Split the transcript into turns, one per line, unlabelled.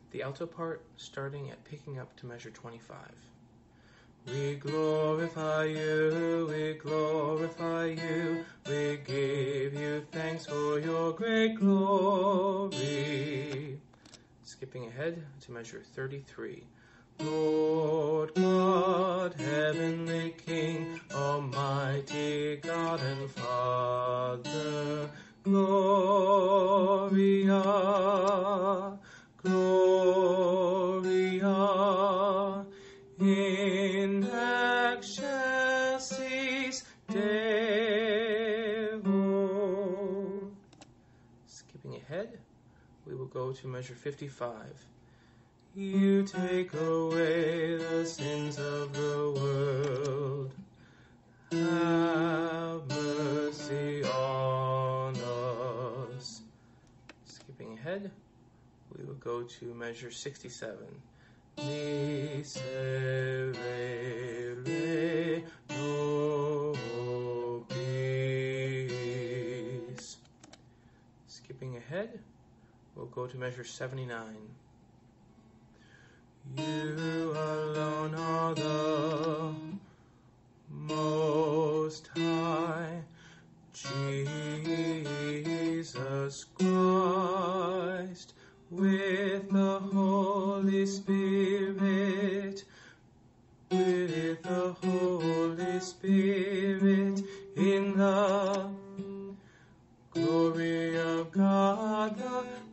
the alto part starting at picking up to measure 25. We glorify you, we glorify you, we give you thanks for your great glory. Skipping ahead to measure 33. Lord God, heavenly King, almighty God and Father, Gloria, Gloria, in excelsis Deo. Skipping ahead, we will go to measure 55. You take away the sins of the world. Have mercy on us. Skipping ahead, we will go to measure 67. Miserere nobis. Skipping ahead, we'll go to measure 79. You alone are the Most High, Jesus Christ, with the Holy Spirit, with the Holy Spirit, in the glory of God the